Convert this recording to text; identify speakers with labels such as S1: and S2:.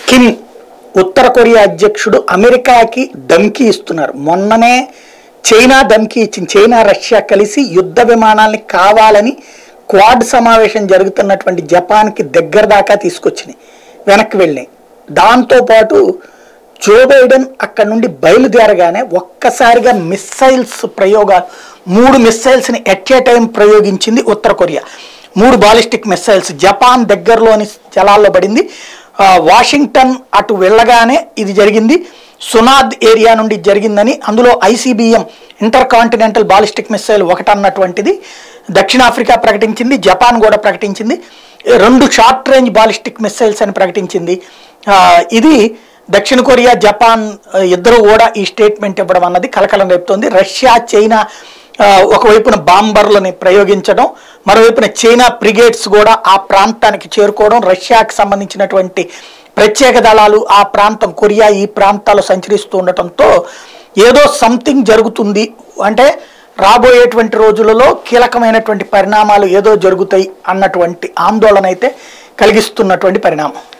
S1: Kim ఉత్తర Korea అధ్యక్షుడు అమెరికాకి ధమ్కీ ఇస్తున్నారు. మొన్ననే చైనా ధమ్కీ ఇచ్చింది. చైనా రష్యా కలిసి యుద్ధ విమానాల్ని కావాలని క్వాడ్ సమావేశం జరుగుతున్నటువంటి జపాన్కి దగ్గర దాకా తీసుకొచ్చినాయి, వెనక్కి వెళ్ళినాయి. దాంతోపాటు జో బైడెన్ అక్కడ నుండి బయలుదేరగానే ఒక్కసారిగా మిస్సైల్స్ ప్రయోగాలు 3 మిస్సైల్స్ని ఎట్ ఏ టైం ప్రయోగించింది ఉత్తర కొరియా. 3 బాలిస్టిక్ మిస్సైల్స్ జపాన్ దగ్గరలోని జలాల్లో పడింది. వాషింగ్టన్ అటు వెళ్ళగానే ఇది జరిగింది. సునాద్ ఏరియా నుండి జరిగిందని, అందులో ICBM intercontinental ballistic missile ఒకటి అన్నటువంటిది దక్షిణాఫ్రికా ప్రకటించింది, జపాన్ కూడా ప్రకటించింది. 2 షార్ట్ రేంజ్ బాలిస్టిక్ మిస్సైల్స్ అని ప్రకటించింది. ఇది దక్షిణ కొరియా జపాన్ ఇద్దరు కూడా ఈ స్టేట్మెంట్ ఇవ్వడం అన్నది కలకలం రేపుతోంది. రష్యా చైనా ఒకవైపున బాంబర్లని ప్రయోగించడం, మరోవైపున చైనా బ్రిగేడ్స్ కూడా ఆ ప్రాంతానికి చేరుకోవడం, రష్యాకి సంబంధించినటువంటి ప్రత్యేక దళాలు ఆ ప్రాంతం కొరియా ఈ ప్రాంతాల్లో సంచరిస్తూ ఉండటంతో ఏదో సంథింగ్ జరుగుతుంది, అంటే రాబోయేటువంటి రోజులలో కీలకమైనటువంటి పరిణామాలు ఏదో జరుగుతాయి అన్నటువంటి ఆందోళన అయితే కలిగిస్తున్నటువంటి పరిణామం.